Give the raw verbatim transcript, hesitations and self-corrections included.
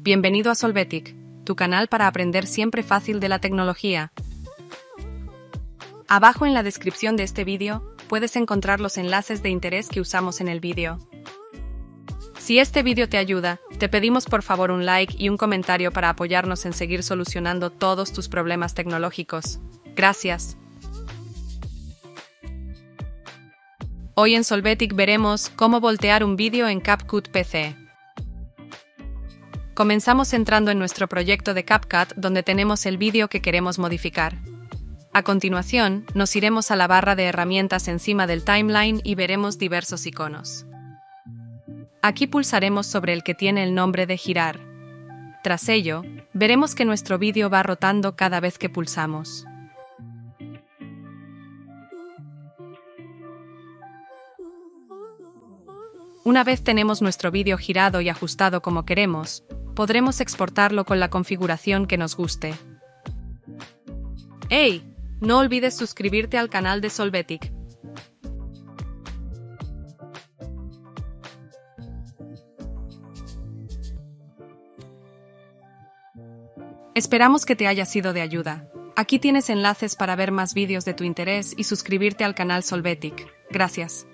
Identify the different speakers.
Speaker 1: Bienvenido a Solvetic, tu canal para aprender siempre fácil de la tecnología. Abajo en la descripción de este vídeo, puedes encontrar los enlaces de interés que usamos en el vídeo. Si este vídeo te ayuda, te pedimos por favor un like y un comentario para apoyarnos en seguir solucionando todos tus problemas tecnológicos. Gracias. Hoy en Solvetic veremos cómo voltear un vídeo en CapCut P C. Comenzamos entrando en nuestro proyecto de CapCut donde tenemos el vídeo que queremos modificar. A continuación, nos iremos a la barra de herramientas encima del timeline y veremos diversos iconos. Aquí pulsaremos sobre el que tiene el nombre de girar. Tras ello, veremos que nuestro vídeo va rotando cada vez que pulsamos. Una vez tenemos nuestro vídeo girado y ajustado como queremos, podremos exportarlo con la configuración que nos guste. ¡Hey! No olvides suscribirte al canal de Solvetic. Esperamos que te haya sido de ayuda. Aquí tienes enlaces para ver más vídeos de tu interés y suscribirte al canal Solvetic. Gracias.